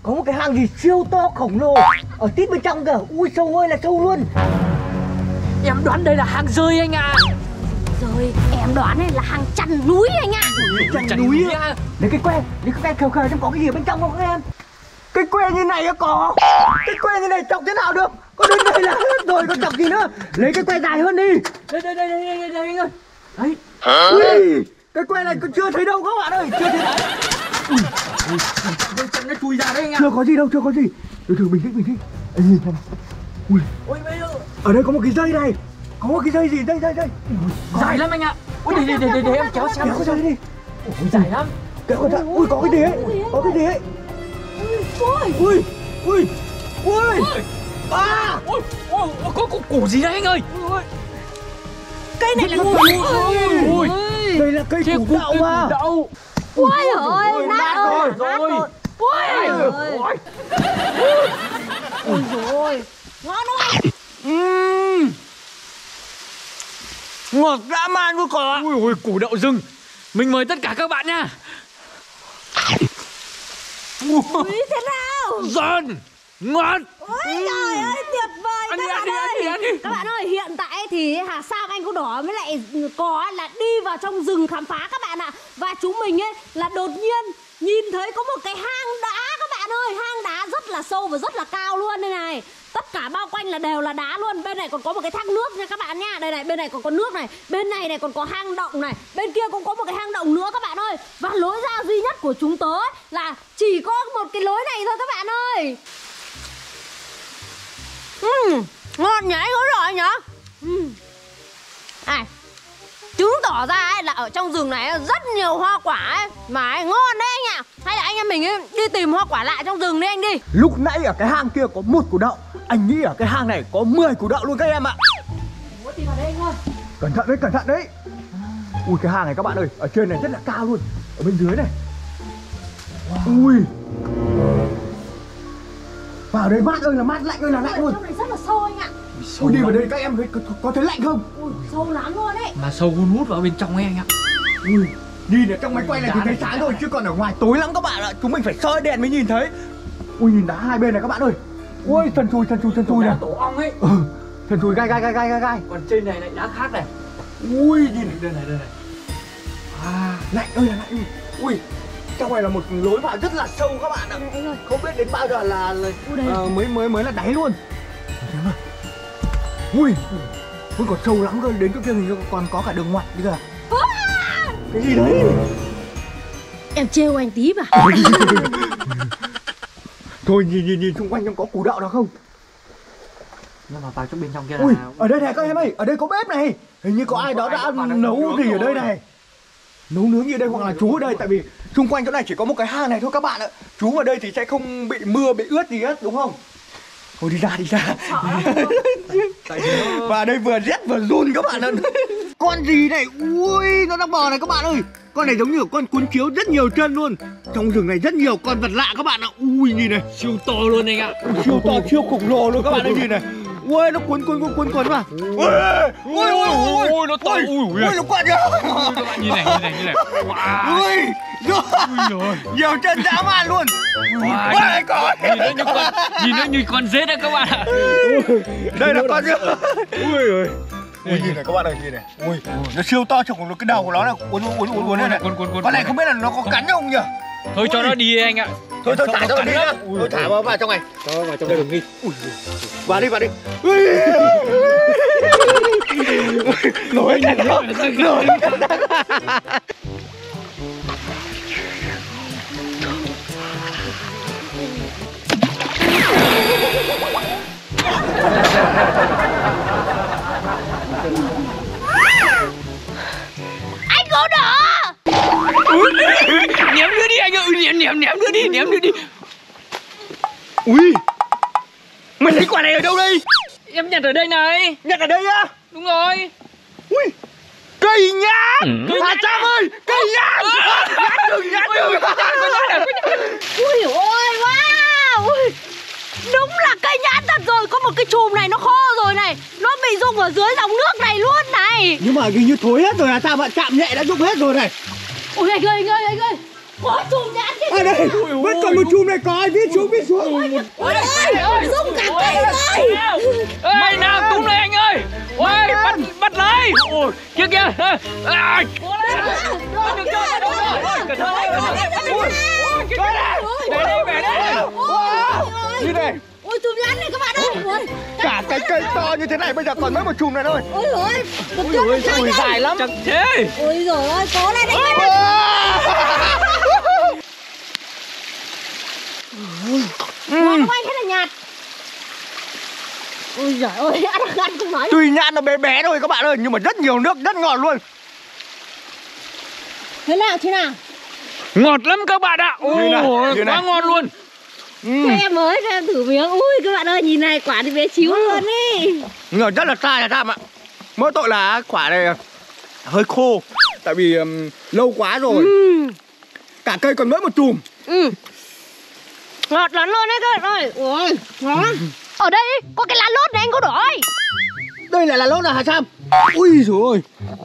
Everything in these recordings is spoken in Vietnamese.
có một cái hang gì siêu to khổng lồ ở tít bên trong kìa. Ui sâu ơi là sâu luôn. Em đoán đây là hang rơi anh ạ. Rồi em đoán này là hang chăn núi anh ạ. Chăn núi á. Lấy cái que khều khều xem có cái gì ở bên trong không các em. Cái que như này á có. Cái que như này chọc thế nào được. Có đến đây là hết rồi còn chọc gì nữa. Lấy cái que dài hơn đi. Đây anh ơi. Đấy. Ui, cái que này còn chưa thấy đâu các bạn ơi. Chưa thấy đâu. Ui, chân nó chui ra đấy anh ạ. Chưa có gì đâu, chưa có gì. Từ từ bình tĩnh. Ê, nhìn này. Ui, bây giờ ở đây có một cái dây này. Có một cái dây gì? Dây. dài lắm anh ạ. Ui để em kéo xem. Kéo dây đi. Ui dài lắm. Kéo cẩn. Ui có cái gì ấy. Có cái gì ấy. Ui. À. Có củ gì đấy anh ơi. Cây này là Ui. Đây là cây củ đậu mà. Ui ơi, nát rồi. Ui ơi. Ôi dồi, ngon không? Ngọt dã man luôn cỏ. Ui củ đậu rừng. Mình mời tất cả các bạn nha. Ui thế nào? Giòn, ngon. Ôi trời ơi, tuyệt vời Ăn các đi, bạn ăn đi, ơi. ăn đi. Các bạn ơi, hiện tại thì Sam Anh Cô Đỏ với lại có là đi vào trong rừng khám phá các bạn ạ. Và chúng mình ấy là đột nhiên nhìn thấy có một cái hang đá các bạn ơi. Hang đá rất là sâu và rất là cao luôn đây này. Tất cả bao quanh là đều là đá luôn. Bên này còn có một cái thác nước nha các bạn nha. Đây này, bên này còn có nước này. Bên này còn có hang động này. Bên kia cũng có một cái hang động nữa các bạn ơi. Và lối ra duy nhất của chúng tớ là chỉ có một cái lối này thôi các bạn ơi. Ngon nhỉ, có rồi nhỉ. Này, chứng tỏ ra ấy, là ở trong rừng này rất nhiều hoa quả ấy, mà ấy, ngon đấy anh ạ. Hay là anh em mình ấy, đi tìm hoa quả lạ trong rừng đi anh đi. Lúc nãy ở cái hang kia có 1 củ đậu. Anh nghĩ ở cái hang này có 10 củ đậu luôn các em ạ. Muốn tìm vào đây anh ơi. Cẩn thận đấy. Ui cái hang này các bạn ơi, ở trên này rất là cao luôn. Ở bên dưới này. Ui. Vào đây mát ơi là mát, lạnh ơi là lạnh luôn. Trong này rất là sâu anh ạ. Ui đi vào đây các em có thấy lạnh không? Ui sâu lắm luôn đấy. Mà sâu hun hút vào bên trong ấy anh ạ. Ui, nhìn ở trong máy quay này thì thấy sáng rồi, chứ còn ở ngoài tối lắm các bạn ạ. Chúng mình phải soi đèn mới nhìn thấy. Ui nhìn đá hai bên này các bạn ơi. Ui trần trùi này. Tổ ong ấy. Trần trùi gai. Còn trên này lại đá khác này. Ui nhìn Đây này. à, lạnh ơi là lạnh. Ui trong này là một lối vào rất là sâu các bạn ạ. Anh ơi. Không biết đến bao giờ là mới là đáy luôn. Ui còn sâu lắm cơ, đến chỗ kia thì còn có cả đường ngoặt đi kìa. Cái gì đấy? Em trêu anh tí mà. Thôi nhìn xung quanh trong có củ đậu nào không? Nhưng mà vào trong bên trong kia Ui là... ở đây này các em ơi, ở đây có bếp này. Hình như có ai đó đã nấu gì ở đây này. Nấu nướng gì ở đây hoặc là chú ở đây. Tại vì xung quanh chỗ này chỉ có một cái hang này thôi các bạn ạ. Chú ở đây thì sẽ không bị mưa, bị ướt gì hết đúng không? Thôi đi ra. Và đây vừa rét vừa run các bạn ạ. Con gì này? Ui nó đang bò này các bạn ơi. Con này giống như con cuốn chiếu rất nhiều chân luôn. Trong rừng này rất nhiều con vật lạ các bạn ạ. Ui nhìn này, Siêu to luôn anh ạ. siêu to siêu khổng lồ luôn các bạn ơi, nhìn này. Ui nó cuốn mà. Ui nó to. Ui nó quặn kìa. Các bạn nhìn này. Wow. Ui rồi nhiều chân dã man luôn. Wow. Con Nhìn nó như con rết đấy các bạn ạ. đây là con chưa. Ui nhìn này các bạn ơi, nhìn này. Ui nó siêu to, trong cái đầu của nó là uốn đây này. Con này không biết là nó có cắn không nhỉ? Thôi cho nó đi anh ạ. Thôi thả cho nó đi nhá. Thôi thả vào trong này. Cho vào trong đây đừng đi. Vào đi. Nổi anh nổi. Anh Cô Đỏ. Ném nữa đi anh ơi, ném nữa đi. Ui mày lấy quả này ở đâu đây? Em nhặt ở đây này. Nhặt ở đây á? Đúng rồi. Ui cây nhãn. Hà Trang ơi, cây nhãn. Nhãn đừng. Ui ôi wow. Ui, đúng là cây nhãn thật rồi. Có một cái chùm này nó khô rồi này. Nó bị rụng ở dưới dòng nước này luôn này. Nhưng mà hình như thối hết rồi là sao bạn chạm nhẹ đã rụng hết rồi này. Ôi anh ơi. Có chùm nhãn kia. À đây, vẫn còn một chùm này, có ai viết xuống. Ôi ơi, rung cả cây rồi. Ê, nào túm lấy anh ơi. Ôi, bắt lấy. Ôi, kia kìa. À, cố lên. Đừng chơi, đâu rồi. Cẩn thận đấy, cẩn thận đấy. Ôi, về đây. Như này, Ôi chùm nhãn này các bạn ơi. Ôi, cả cái cây to như thế này bây giờ còn mỗi một chùm này thôi. ôi ôi, ôi, dài lắm. Chắc thế. Ôi giời ơi, cố lên anh ơi. Ngon không anh, thế là nhạt. Ôi giời ơi, ăn không nói. Tuy nhãn nó bé bé thôi các bạn ơi, nhưng mà rất nhiều nước, rất ngọt luôn. Thế nào? Ngọt lắm các bạn ạ. Ôi, quá ngon luôn. Cho em mới cho em thử miếng. Ui các bạn ơi, nhìn này, quả thì bé xíu luôn ý. Ngọt rất là sai là Tham ạ. Mỗi tội là quả này hơi khô. Tại vì lâu quá rồi. Cả cây còn mỗi một chùm. Ngọt lắm luôn đấy các bạn ơi. Ui, ngon lắm. Ở đây có cái lá lốt này anh có đổi. Đây là lốt là Hà Tham. Ui dồi ôi.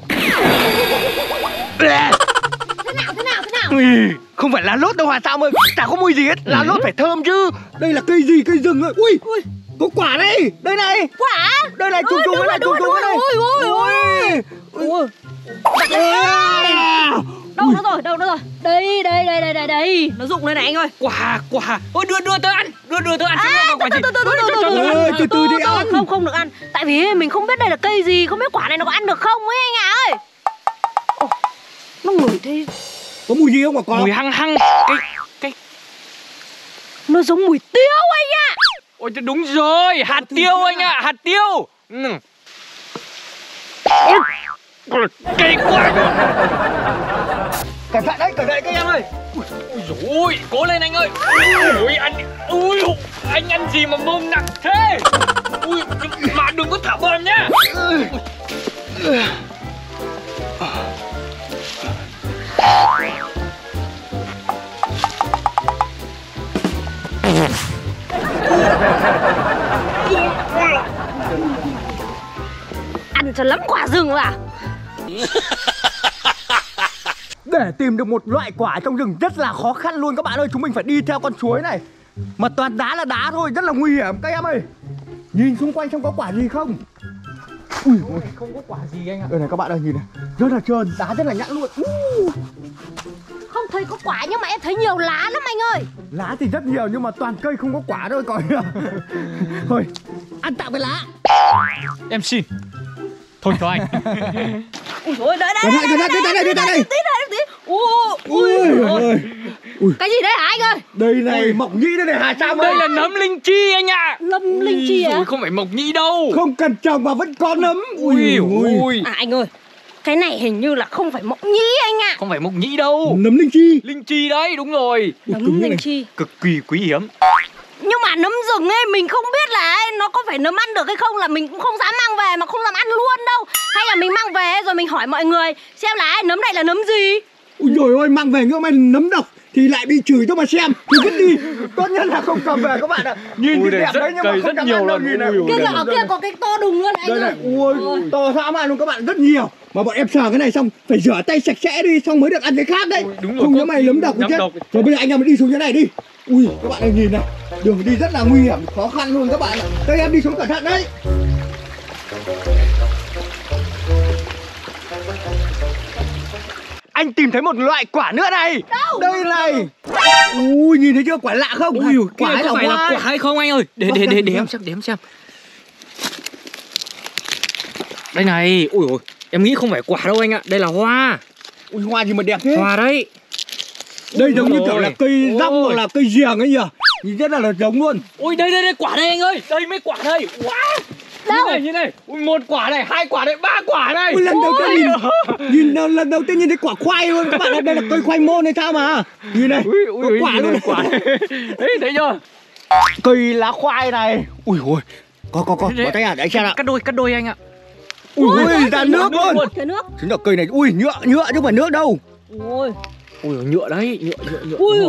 Thế nào? Ui, không phải lá lốt đâu Hà Tham ơi. Chả có mùi gì hết. Lá lốt phải thơm chứ. Đây là cây gì? Cây rừng ơi. Ui, có quả đây. Đây này. Quả. Đây này, chùm cái này, chùm cái này. Ui. Đâu rồi? Đây. Nó rụng đây này anh ơi. Quả. Ôi, đưa tớ ăn. Đưa tớ ăn. Từ từ đi ăn. Không được ăn. Tại vì mình không biết đây là cây gì, không biết quả này nó có ăn được không ấy anh ạ ơi. Nó ngửi thế. Có mùi gì không mà có? Mùi hăng. Cái Nó giống mùi tiêu anh ạ. Ôi, đúng rồi, hạt tiêu anh ạ, hạt tiêu. Cây quá. Cẩn thận đấy các em ơi. Ôi dồi ôi, cố lên anh ơi. Ui, anh ăn gì mà mông nặng thế. Ui, mà đừng có thả bom nhá. Ăn cho lắm quả rừng à. Để tìm được một loại quả trong rừng rất là khó khăn luôn các bạn ơi. Chúng mình phải đi theo con suối này. Mà toàn đá là đá thôi, rất là nguy hiểm các em ơi. Nhìn xung quanh xem có quả gì không. Ui, Không có quả gì anh ạ. đây này các bạn ơi, nhìn này. Rất là trơn, đá rất là nhẵn luôn. Không thấy có quả nhưng mà em thấy nhiều lá lắm anh ơi. Lá thì rất nhiều nhưng mà toàn cây không có quả thôi coi. Thôi, ăn tạm cái lá. Em xin. Thôi cho anh. Ui dồi, đây. Tí. Ui. Cái gì đấy hả anh ơi? Đây này, mộc nhĩ đây này Hà Tham ơi. Đây là nấm linh chi anh ạ. Lâm linh chi à? Ui, không phải mộc nhĩ đâu. Không cần trồng mà vẫn có nấm. Ui. À anh ơi, cái này hình như là không phải mộc nhĩ anh ạ. Không phải mộc nhĩ đâu. Nấm linh chi. Linh chi đấy, đúng rồi. Nấm linh chi. Cực kỳ quý hiếm. Nhưng mà nấm rừng ấy mình không biết là nó có phải nấm ăn được hay không, là mình cũng không dám mang về mà không dám ăn luôn đâu. Hay là mình mang về rồi mình hỏi mọi người xem là nấm này là nấm gì. Ui dồi ôi, mang về nhưng mà nấm độc thì lại bị chửi cho mà xem. Thì vứt đi. Tốt nhất là không cầm về các bạn ạ. Nhìn thì đẹp đấy nhưng mà không dám ăn đâu. Nhìn này. Kia là ở kia có cái to đùng luôn anh đây ơi. này, ui, to dã man luôn các bạn, rất nhiều. Mà bọn em sờ cái này xong phải rửa tay sạch sẽ đi xong mới được ăn cái khác đấy. Đúng rồi, không nhớ mày nấm độc chứ. Rồi bây giờ anh em đi xuống cái này đi. Ui, các bạn ơi nhìn này, đường đi rất là nguy hiểm, khó khăn luôn các bạn ạ. Các em đi xuống cẩn thận đấy. Anh tìm thấy một loại quả nữa này. Đâu? Đây này. Ui, nhìn thấy chưa, quả lạ không? Ui, quả cái này có phải là quả hay không anh ơi? Để em xem. Đây này, ui ôi, em nghĩ không phải quả đâu anh ạ, đây là hoa. Ui, hoa gì mà đẹp thế. Hoa đấy. Đây giống như kiểu là cây rong hoặc là cây giềng ấy nhỉ. Nhìn rất là giống luôn. Ui, đây quả đây anh ơi, đây mấy quả đây. Wow. Đâu? Nhìn này, ui, 1 quả này, 2 quả này, 3 quả này. Ui, lần đầu tiên lần đầu tiên nhìn thấy quả khoai luôn các bạn ạ. Đây là cây khoai môn hay sao mà. Nhìn này, có quả luôn. Quả. Đấy, thấy chưa? Cây lá khoai này. Ui ôi, có bỏ tay à, để anh xem nào. Cắt đôi anh ạ. Ui, ra nước luôn. Cái nước. Chính là cây này, ui nhựa chứ không phải nước đâu. Ui. Ui, nhựa đấy, nhựa. Ui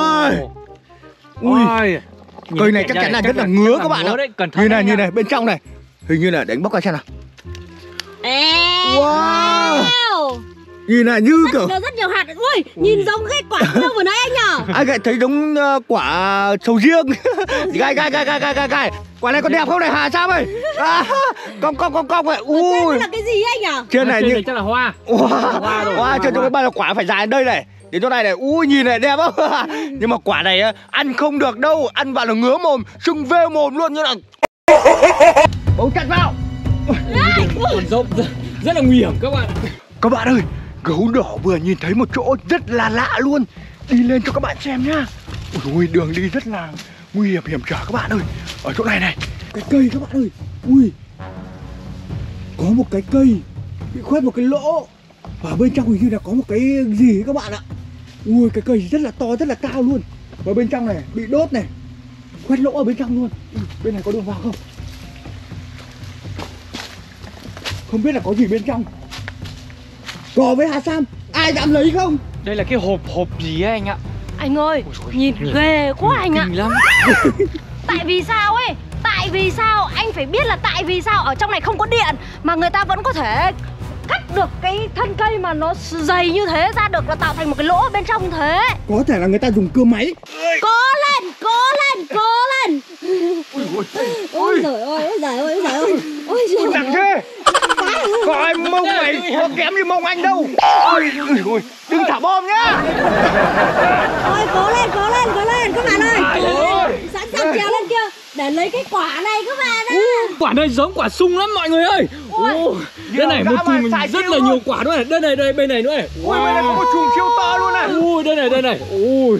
ui. Cây này chắc chắn là rất là ngứa các bạn ạ. Như này bên trong này. Hình như là đánh bóc ra xem nào. Wow. Nhìn này như kiểu nó rất nhiều hạt ui, nhìn giống cái quả đâu vừa nãy anh nhở? Anh lại thấy giống quả sầu riêng. Gai. Quả này có đẹp không này Hà Sam ơi? Cong vậy. Ui. Đây là cái gì anh nhở? Trên này như chắc là hoa. Hoa trên cái bao là quả phải dài đây này. Đến chỗ này này, ui nhìn này đẹp không? Nhưng mà quả này ăn không được đâu, ăn vào là ngứa mồm, sưng vê mồm luôn như là. Bấu chặt vào. Còn rộng rất là nguy hiểm các bạn. Các bạn ơi, gấu đỏ vừa nhìn thấy một chỗ rất là lạ luôn. Đi lên cho các bạn xem nhá. Ui, đường đi rất là nguy hiểm hiểm trở các bạn ơi. Ở chỗ này này, cái cây các bạn ơi. Ui, có một cái cây bị khoét một cái lỗ. Và bên trong hình như là có một cái gì ấy các bạn ạ. Ui, cái cây rất là to, rất là cao luôn. Và bên trong này bị đốt này, khoét lỗ ở bên trong luôn. Bên này có đường vào không? Không biết là có gì bên trong. Cò với Hà Sam, ai dám lấy không? Đây là cái hộp gì ấy anh ạ? Anh ơi, nhìn ghê quá anh ạ. Kinh lắm. Tại vì sao ấy? Tại vì sao? Anh phải biết là tại vì sao ở trong này không có điện mà người ta vẫn có thể cắt được cái thân cây mà nó dày như thế ra được, là tạo thành một cái lỗ ở bên trong thế. Có thể là người ta dùng cưa máy. Cố lên. Ôi giời ơi. Ôi giời Nặng thế. Có ai mông mày có kém như mông anh đâu. Ôi, đừng thả bom nhá. Ôi cố lên các bạn ơi. Sẵn sàng trèo lên kia để lấy cái quả này các bạn ạ. Quả này giống quả sung lắm mọi người ơi. Đây này, một chùm mình rất là nhiều quả nữa này. Đây bên này nữa này. Ui, bên này có một chùm siêu to luôn này. Ui, đây này. Ui.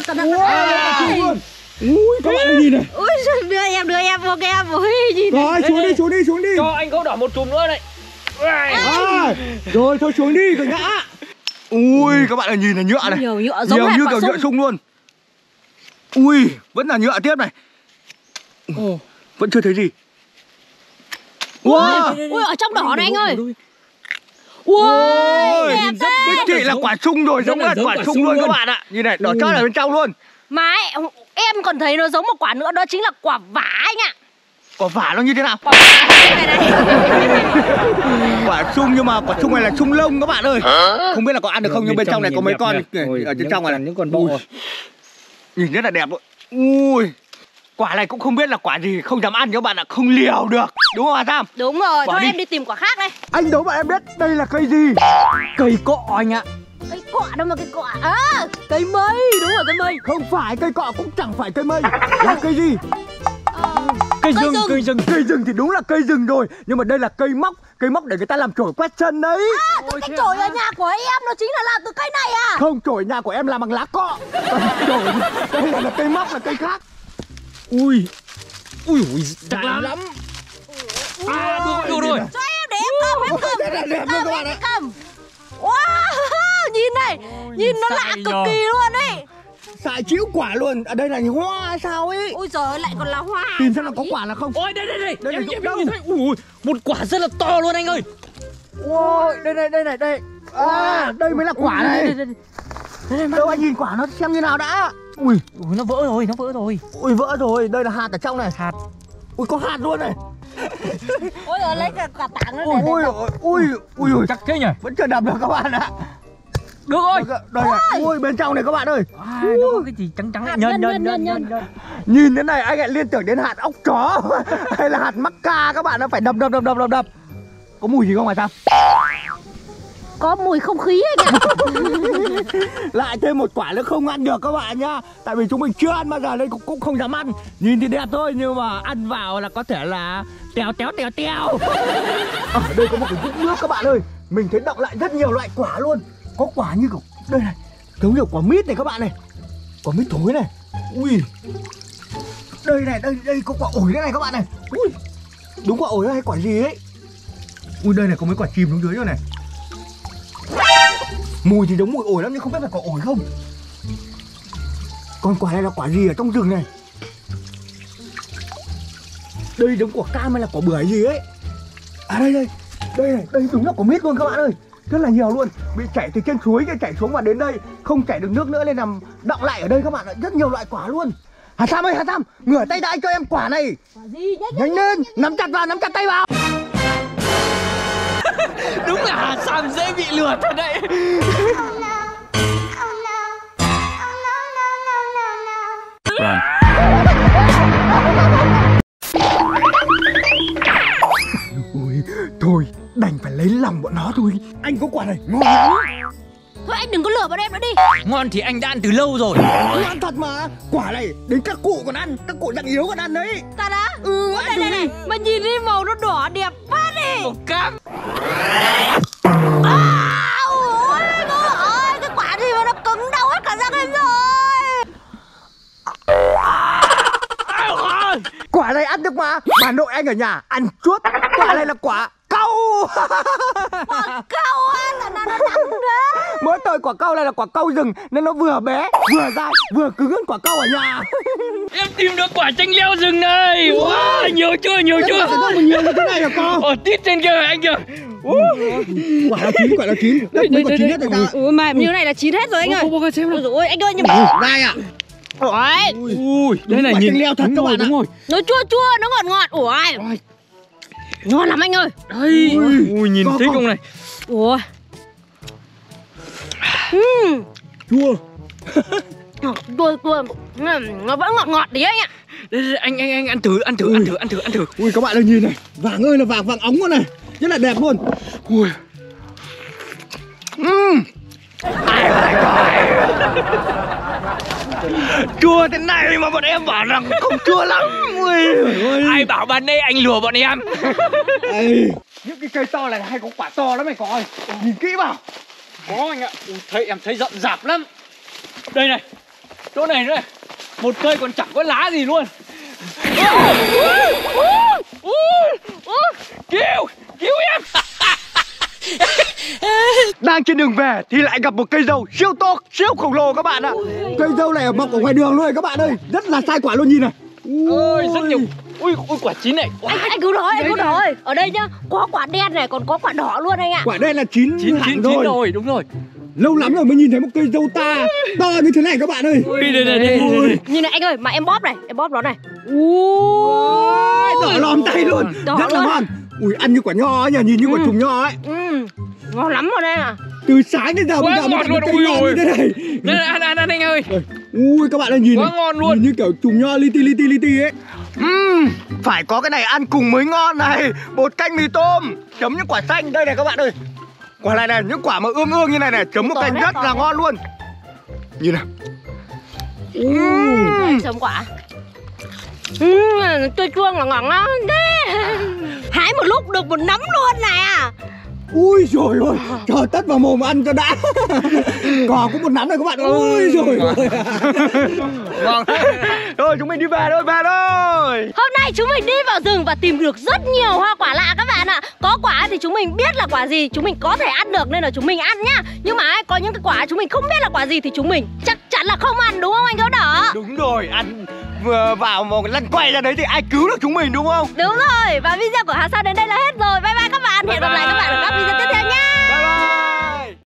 Ui, các bạn nhìn này. Ui, đưa em vô cái em. Ui, nhìn rồi, xuống đi. Cho anh gấu đỏ một chùm nữa này. Rồi thôi xuống đi rồi ngã. Ui, các bạn ơi, nhìn là nhựa này. Nhiều nhựa giống như kiểu nhựa sung luôn. Ui, vẫn là nhựa tiếp này. Vẫn chưa thấy gì. Wow. Ui, ở trong đỏ này anh ơi. Ui, đẹp rất đích thị là quả sung rồi, giống là quả sung luôn các bạn ạ. Nhìn này, đỏ chót ở bên trong luôn. Mà ấy, em còn thấy nó giống một quả nữa, đó chính là quả vả anh ạ. Quả vả nó như thế nào? Quả vả này. Quả sung nhưng mà quả sung này là sung lông các bạn ơi. Không biết là có ăn được không, nhưng bên trong này có mấy con ở trên trong này. Những con bọ. Nhìn rất là đẹp luôn. Ui, quả này cũng không biết là quả gì, không dám ăn các bạn ạ, không liều được. Đúng không Hà Sam? Đúng rồi, thôi đi. em đi tìm quả khác đây. Anh đố bạn em biết đây là cây gì? Cây cọ anh ạ. Cây cọ đâu mà cây cọ? À, cây mây, đúng rồi, cây mây. Không phải, cây cọ cũng chẳng phải cây mây. Là cây gì? Cây rừng. Cây rừng thì đúng là cây rừng rồi, nhưng mà đây là cây móc để người ta làm chổi quét chân đấy. À, cái chổi ở nhà của em nó chính là làm từ cây này à? Không, chổi nhà của em làm bằng lá cọ. Chổi đây là cây móc, là cây khác. Ui, chắc lắm. Được rồi. Cho em để em cầm. Đẹp luôn các bạn ạ. Cầm. Wow, nhìn này, nhìn nó lạ cực kỳ luôn ấy. Xài chĩu quả luôn. Ở đây là hoa hay sao ấy? Ôi giời ơi, lại còn là hoa. Tìm xem là có quả là không. Ôi đây. Đây là Em đâu? nhìn thấy. Ui, một quả rất là to luôn anh ơi. Ôi, đây. À, đây mới là quả này. Đâu anh nhìn quả nó xem như nào đã. Ui, Nó vỡ rồi. ui vỡ rồi, đây là hạt ở trong này. Hạt. Ui, có hạt luôn này. Ôi giời, lấy cả tảng nó Ui, Chắc thế nhỉ? vẫn chưa đập được các bạn ạ. Được rồi. Đây này, ui bên trong này các bạn ơi. Nó có cái gì trắng nhân. Nhìn thế này anh lại liên tưởng đến hạt ốc chó hay là hạt mắc ca các bạn, nó phải đập. Có mùi gì không hả Sam? có mùi không khí anh ạ. Lại thêm một quả nữa không ăn được các bạn nhá. Tại vì chúng mình chưa ăn bao giờ nên cũng không dám ăn. Nhìn thì đẹp thôi nhưng mà ăn vào là có thể là tèo. Ở đây có một cái vũng nước các bạn ơi. Mình thấy đọng lại rất nhiều loại quả luôn. Có quả như kiểu đây này, giống như quả mít này các bạn này. Quả mít thối này. Ui, đây này, đây có quả ổi đây này các bạn này. Ui, đúng quả ổi hay quả gì ấy. Ui, đây này có mấy quả chìm xuống dưới rồi này. Mùi thì giống mùi ổi lắm nhưng không biết là có ổi không. Còn quả này là quả gì ở trong rừng này. Đây giống quả cam hay là quả bưởi gì ấy. À đây này, đây đúng là quả mít luôn các bạn ơi. Rất là nhiều luôn. Bị chảy từ trên suối chảy xuống và đến đây không chảy được nước nữa nên nằm đọng lại ở đây các bạn ạ. Rất nhiều loại quả luôn. Hà Sam ơi, Hà Sam, ngửa tay đã cho em quả này. Quả gì? Nhanh lên, nắm chặt vào, nắm chặt tay vào. Đúng là Hà Sam dễ bị lừa thật đấy. Thôi đành phải lấy lòng bọn nó thôi. Anh có quả này ngon lắm. Thôi anh đừng có lừa bọn em nữa đi. Ngon thì anh đã ăn từ lâu rồi. Ngon thật mà. Quả này đến các cụ còn ăn, các cụ nặng yếu còn ăn đấy. Ta đã. Đây này. Mà nhìn đi màu nó đỏ đẹp quá đi. Màu cam. Ôi ơi, cái quả gì mà nó cứng đau hết cả răng em rồi. Quả này ăn được mà. Bà nội anh ở nhà ăn chuốt. Quả này là quả cau. Quả cau á, là nó nặng đấy. Mỗi tội quả cau này là quả cau rừng nên nó vừa bé, vừa dai, vừa cứng hơn quả cau ở nhà. Em tìm được quả chanh leo rừng này. Wow, nhiều chưa? Nhiều như thế này hả con? Tít trên kia anh kìa. Quả là chín. Đây, quả chín hết rồi ta. Ui mà như này là chín hết rồi anh ơi. Bố xem nào. Ôi anh ơi nhưng mà Dai à? Ui, đây này quả nhìn chanh leo thật các bạn ạ. đúng rồi. nó chua, nó ngọt. Ui. Ngon lắm anh ơi. Đây. Ui nhìn thấy không này. Ủa. Chua. Chua. Nó vẫn ngọt tí anh ạ. Đây, anh ăn thử. Ui các bạn ơi nhìn này. Vàng ơi là vàng óng luôn này. Rất là đẹp luôn. Ui. Chua thế này mà bọn em bảo rằng không chua lắm. Ui. Ai bảo ban nay anh lừa bọn em. Những cái cây to này hay có quả to lắm mày coi. Nhìn kỹ vào. Có anh ạ. Em thấy rậm rạp lắm. Đây này. Chỗ này nữa này. Một cây còn chẳng có lá gì luôn. Cứu em. Đang trên đường về thì lại gặp một cây dâu siêu to, siêu khổng lồ các bạn ạ. Cây dâu này mọc ở ngoài đường luôn các bạn ơi. Rất là sai quả luôn nhìn này. Ôi rất nhiều. Ui quả chín này. Anh cứu rồi. Ở đây nhá, có quả đen này còn có quả đỏ luôn anh ạ. Quả đây là chín rồi, đúng rồi. Lâu lắm rồi mới nhìn thấy một cây dâu to như thế này các bạn ơi. Đây. Nhìn này anh ơi, mà em bóp nó này. Đỏ lòm tay luôn. Rất là ngon. Ui ăn như quả nho ấy nhỉ, nhìn như quả trùng nho ấy. Ngon lắm rồi đây à. Từ sáng đến giờ bây giờ mới luôn. cây ngon như thế này. Đây anh ơi. Ui các bạn ơi nhìn quá ngon luôn. Nhìn như kiểu trùng nho li ti ấy. Phải có cái này ăn cùng mới ngon này. Bột canh mì tôm chấm những quả xanh đây này các bạn ơi. Quả này những quả mà ương như này này chấm một canh rất là ngon luôn. Nhìn nào. Chấm quả. Chua ngọt lắm. Hái một lúc được một nắm luôn này à. Ui rồi ôi, trời tất vào mồm ăn cho đã. Cò có một nắm này các bạn. Ui rồi ôi. Vâng. Rồi chúng mình đi về thôi. Hôm nay chúng mình đi vào rừng và tìm được rất nhiều hoa quả lạ các bạn ạ. Có quả thì chúng mình biết là quả gì, chúng mình có thể ăn được nên là chúng mình ăn nhá. Nhưng mà có những cái quả chúng mình không biết là quả gì thì chúng mình chắc chắn là không ăn, đúng không anh Gấu Đỏ? Đúng rồi, ăn vừa vào một lăn quay ra đấy thì ai cứu được chúng mình đúng không? Đúng rồi, và video của Hà Sa đến đây là hết rồi. Bye bye các bạn, hẹn gặp lại các bạn ở các video tiếp